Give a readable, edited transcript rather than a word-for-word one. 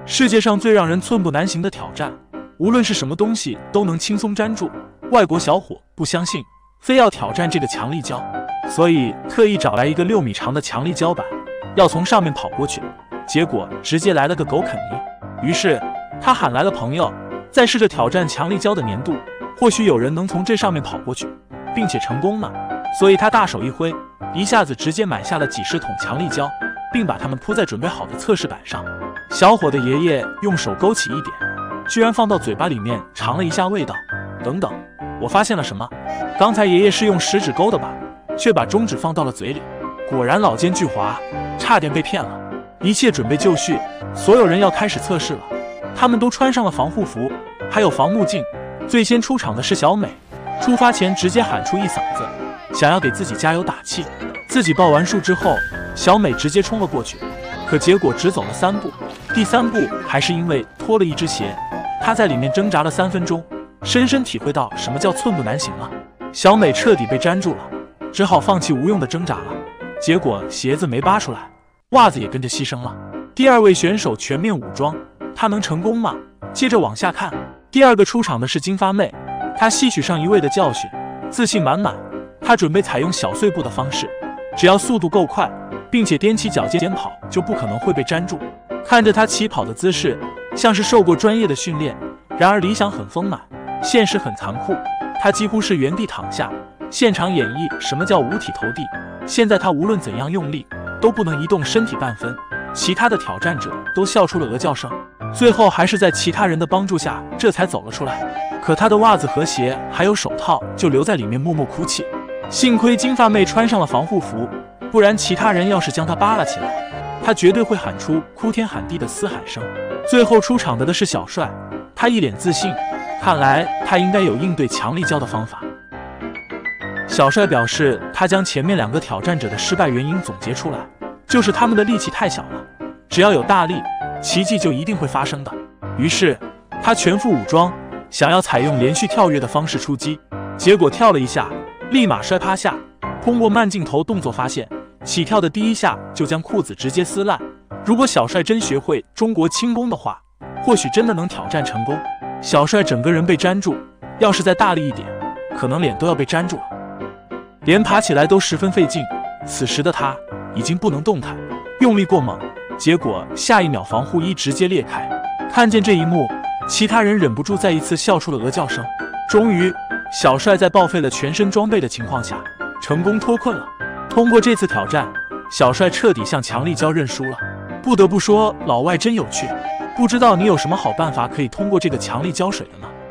世界上最让人寸步难行的挑战，无论是什么东西都能轻松粘住。外国小伙不相信，非要挑战这个强力胶，所以特意找来一个6米长的强力胶板，要从上面跑过去。结果直接来了个狗啃泥。于是他喊来了朋友，再试着挑战强力胶的粘度，或许有人能从这上面跑过去，并且成功呢。所以他大手一挥，一下子直接买下了几十桶强力胶，并把它们铺在准备好的测试板上。小伙的爷爷用手勾起一点，居然放到嘴巴里面尝了一下味道。等等，我发现了什么？刚才爷爷是用食指勾的吧，却把中指放到了嘴里。果然老奸巨猾，差点被骗了。一切准备就绪，所有人要开始测试了。他们都穿上了防护服，还有防目镜。最先出场的是小美，出发前直接喊出一嗓子，想要给自己加油打气。自己报完数之后，小美直接冲了过去，可结果只走了3步，第3步还是因为脱了一只鞋。她在里面挣扎了3分钟，深深体会到什么叫寸步难行了。小美彻底被粘住了，只好放弃无用的挣扎了。结果鞋子没扒出来，袜子也跟着牺牲了。第2位选手全面武装，她能成功吗？接着往下看，第2个出场的是金发妹，她吸取上一位的教训，自信满满。她准备采用小碎步的方式，只要速度够快，并且踮起脚尖跑，就不可能会被粘住。看着她起跑的姿势，像是受过专业的训练。然而理想很丰满，现实很残酷，她几乎是原地躺下，现场演绎什么叫五体投地。现在她无论怎样用力，都不能移动身体半分。其他的挑战者都笑出了鹅叫声，最后还是在其他人的帮助下，这才走了出来。可她的袜子和鞋还有手套就留在里面默默哭泣。幸亏金发妹穿上了防护服，不然其他人要是将她扒拉起来，她绝对会喊出哭天喊地的嘶喊声。最后出场的是小帅，他一脸自信，看来他应该有应对强力胶的方法。小帅表示，他将前面2个挑战者的失败原因总结出来，就是他们的力气太小了，只要有大力，奇迹就一定会发生的。于是他全副武装，想要采用连续跳跃的方式出击，结果跳了一下，立马摔趴下。通过慢镜头动作发现，起跳的第1下就将裤子直接撕烂。如果小帅真学会中国轻功的话，或许真的能挑战成功。小帅整个人被粘住，要是再大力一点，可能脸都要被粘住了，连爬起来都十分费劲。此时的他已经不能动弹，用力过猛，结果下一秒防护衣直接裂开。看见这一幕，其他人忍不住再一次笑出了鹅叫声。终于，小帅在报废了全身装备的情况下，成功脱困了。通过这次挑战，小帅彻底向强力胶认输了。不得不说，老外真有趣，不知道你有什么好办法可以通过这个强力胶水的呢？